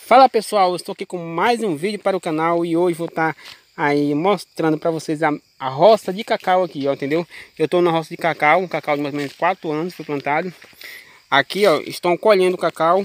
Fala pessoal, eu estou aqui com mais um vídeo para o canal e hoje vou estar aí mostrando para vocês a roça de cacau aqui, ó, entendeu? Eu estou na roça de cacau, um cacau de mais ou menos 4 anos foi plantado. Aqui, ó, estão colhendo o cacau.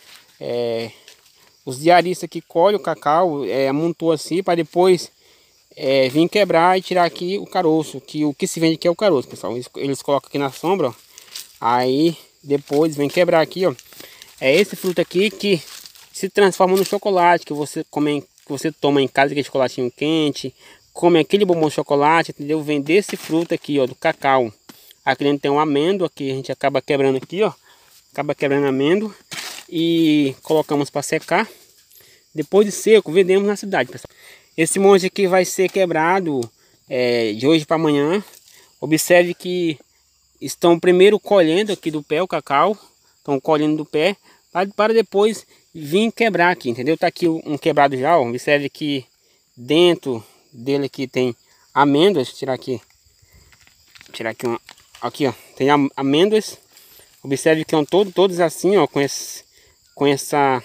Os diaristas que colhem o cacau, amontou assim para depois vir quebrar e tirar aqui o caroço, que o que se vende aqui é o caroço, pessoal. Eles colocam aqui na sombra, ó, aí depois vem quebrar aqui, ó. É esse fruto aqui que se transforma no chocolate que você come, que você toma em casa, aquele chocolatinho quente, come aquele bombom de chocolate, entendeu? Vem desse fruto aqui, ó, do cacau. Aqui dentro tem uma amêndoa que a gente acaba quebrando aqui, ó. Acaba quebrando a amêndoa e colocamos para secar. Depois de seco, vendemos na cidade, pessoal. Esse monte aqui vai ser quebrado de hoje para amanhã. Observe que estão primeiro colhendo aqui do pé o cacau. Estão colhendo do pé para depois vir quebrar aqui, entendeu? Tá aqui um quebrado já, ó. Observe que dentro dele aqui tem amêndoas. Deixa eu tirar aqui. Vou tirar aqui uma. Aqui, ó. Tem amêndoas. Observe que são todos assim, ó. Com essa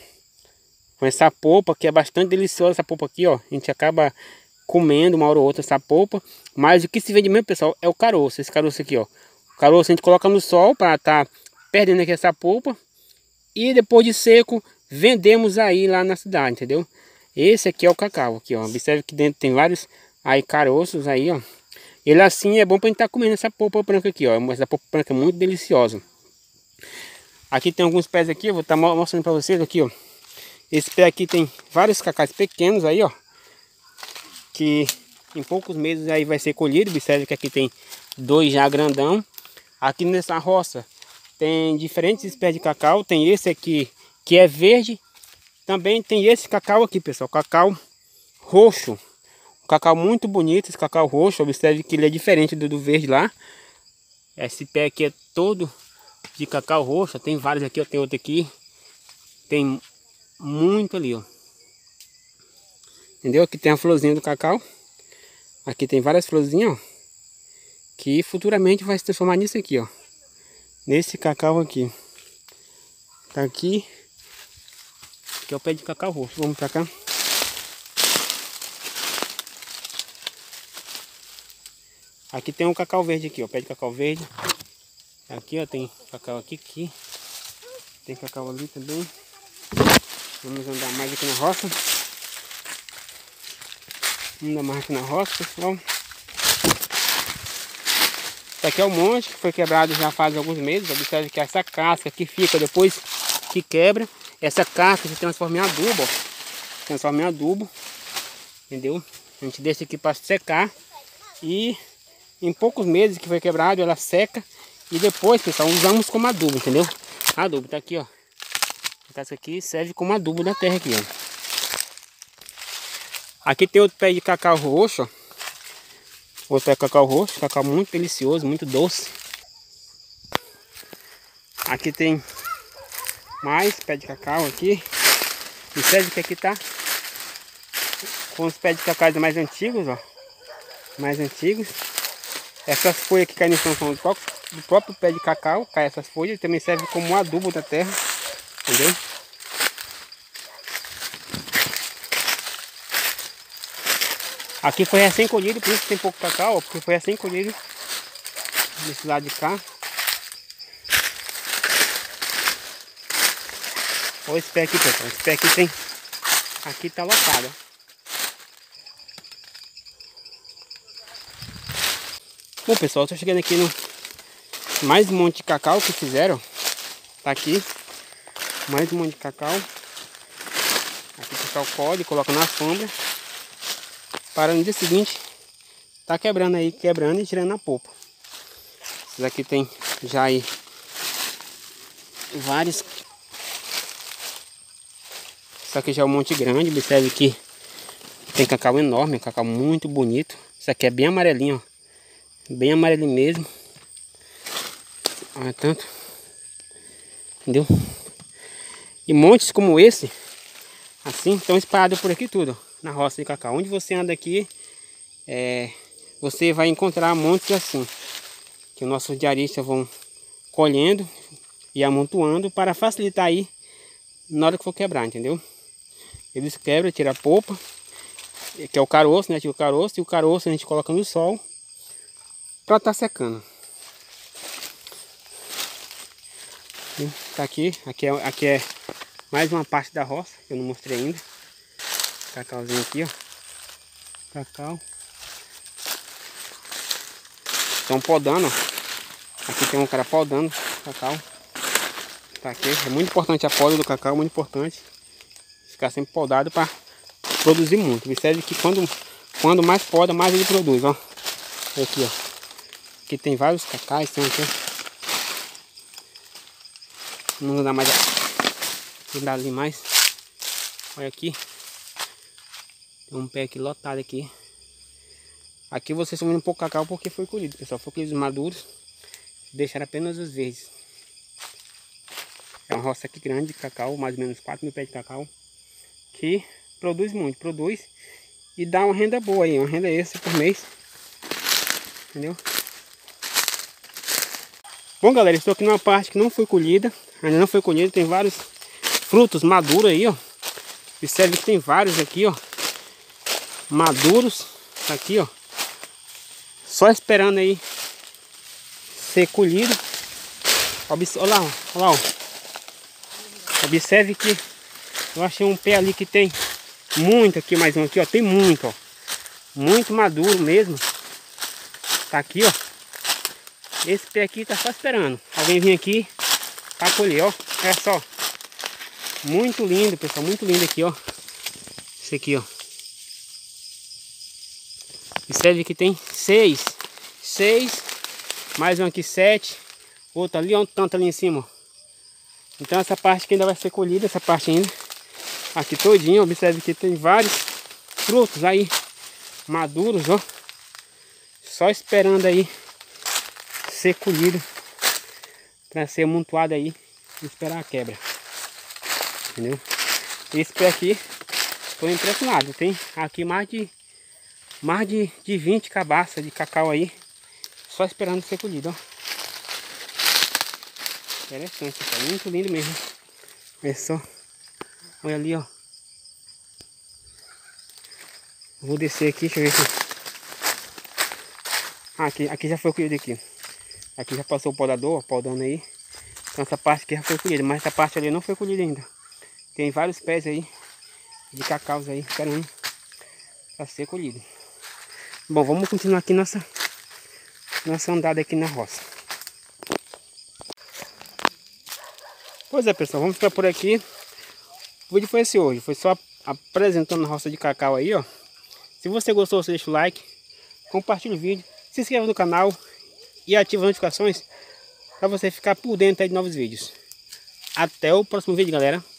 polpa que é bastante deliciosa. Essa polpa aqui, ó. A gente acaba comendo uma hora ou outra essa polpa. Mas o que se vende mesmo, pessoal, é o caroço. Esse caroço aqui, ó. O caroço a gente coloca no sol para tá perdendo aqui essa polpa. E depois de seco, vendemos aí lá na cidade, entendeu? Esse aqui é o cacau, aqui, ó. Observe que dentro tem vários aí caroços aí, ó. Ele assim é bom pra gente estar comendo essa polpa branca aqui, ó. Essa polpa branca é muito deliciosa. Aqui tem alguns pés aqui, eu vou estar mostrando pra vocês aqui, ó. Esse pé aqui tem vários cacais pequenos aí, ó. Que em poucos meses aí vai ser colhido. Observe que aqui tem 2 já grandão. Aqui nessa roça tem diferentes espécies de cacau. Tem esse aqui que é verde. Também tem esse cacau aqui, pessoal. Cacau roxo. Um cacau muito bonito, esse cacau roxo. Observe que ele é diferente do verde lá. Esse pé aqui é todo de cacau roxo. Tem vários aqui, ó. Tem outro aqui. Tem muito ali, ó. Entendeu? Aqui tem a florzinha do cacau. Aqui tem várias florzinhas, ó. Que futuramente vai se transformar nisso aqui, ó. Nesse cacau aqui. Tá aqui. Aqui é o pé de cacau roxo. Vamos pra cá. Aqui tem um cacau verde aqui, ó. Pé de cacau verde. Aqui, ó. Tem cacau aqui. Tem cacau ali também. Vamos andar mais aqui na roça. Vamos andar mais aqui na roça, pessoal. Isso aqui é um monte que foi quebrado já faz alguns meses. Observe que essa casca que fica depois que quebra, essa casca se transforma em adubo, ó. Transforma em adubo, entendeu? A gente deixa aqui para secar e em poucos meses que foi quebrado ela seca e depois, pessoal, usamos como adubo, entendeu? Adubo tá aqui, ó. Essa aqui serve como adubo da terra aqui, ó. Aqui tem outro pé de cacau roxo, ó. Outro é cacau roxo, cacau muito delicioso, muito doce. Aqui tem mais pé de cacau aqui. Observe que aqui tá com os pés de cacau mais antigos, ó. Mais antigos. Essas folhas que caem no chão são do próprio pé de cacau. Cai essas folhas, também serve como adubo da terra. Entendeu? Aqui foi recém colhido, por isso que tem pouco cacau, ó, porque foi recém colhido desse lado de cá. Olha esse pé aqui, pessoal. Esse pé aqui tem. Aqui tá lotado. Bom, pessoal, eu tô chegando aqui no mais um monte de cacau que fizeram. Tá aqui. Mais um monte de cacau. Aqui o pessoal colhe, coloca na sombra. Para no dia seguinte tá quebrando aí, quebrando e tirando a polpa. Esses aqui tem já aí vários. Isso aqui já é um monte grande. Observe que tem cacau enorme, cacau muito bonito. Isso aqui é bem amarelinho, ó. Bem amarelinho mesmo. Olha tanto. Entendeu? E montes como esse assim estão espalhados por aqui tudo, ó. Na roça de cacau. Onde você anda aqui, você vai encontrar montes assim, que os nossos diaristas vão colhendo e amontoando para facilitar aí na hora que for quebrar, entendeu? Eles quebram, tira a polpa, que é o caroço, né? Tira o caroço, e o caroço a gente coloca no sol para estar secando. Tá aqui é mais uma parte da roça que eu não mostrei ainda. Cacauzinho aqui, ó. Cacau. Estão podando, ó. Aqui tem um cara podando cacau. Tá aqui. É muito importante a poda do cacau, muito importante. Ficar sempre podado para produzir muito. Observe que quando mais poda, mais ele produz, ó. Aqui, ó. Aqui tem vários cacais, tem aqui, ó. Não dá mais. Não dá ali mais. Olha aqui. Tem um pé aqui lotado aqui. Aqui vocês estão vendo um pouco cacau porque foi colhido, pessoal. Foi colhido maduros. Deixaram apenas os verdes. É uma roça aqui grande de cacau, mais ou menos 4.000 pés de cacau. Que produz muito, produz. E dá uma renda boa aí, uma renda extra por mês. Entendeu? Bom, galera, estou aqui numa parte que não foi colhida. Ainda não foi colhida, tem vários frutos maduros aí, ó. Observe que tem vários aqui, ó. Maduros. Tá aqui, ó. Só esperando aí ser colhido. Olha lá, ó. Observe que eu achei um pé ali que tem muito aqui, mais um aqui, ó. Tem muito, ó. Muito maduro mesmo. Tá aqui, ó. Esse pé aqui tá só esperando alguém vir aqui para colher, ó. É só. Muito lindo, pessoal. Muito lindo aqui, ó. Esse aqui, ó. Observe que tem 6. Mais um aqui 7. Outro ali, ó. Tanto ali em cima, ó. Então essa parte que ainda vai ser colhida, essa parte ainda. Aqui todinho, observe que tem vários frutos aí maduros, ó. Só esperando aí ser colhido para ser amontoado aí e esperar a quebra. Entendeu? Esse pé aqui, estou impressionado. Tem aqui mais de 20 cabaças de cacau aí, só esperando ser colhido, ó. Interessante, tá muito lindo mesmo. Olha só. Olha ali, ó. Vou descer aqui, deixa eu ver aqui. Aqui já foi colhido aqui. Aqui já passou o podador, ó, podando aí. Então essa parte aqui já foi colhida, mas essa parte ali não foi colhida ainda. Tem vários pés aí de cacaus aí esperando para ser colhido. Bom, vamos continuar aqui nossa andada aqui na roça. Pois é, pessoal, vamos ficar por aqui. O vídeo foi esse hoje, foi só apresentando a roça de cacau aí, ó. Se você gostou, você deixa o like, compartilha o vídeo, se inscreva no canal e ativa as notificações para você ficar por dentro aí de novos vídeos. Até o próximo vídeo, galera.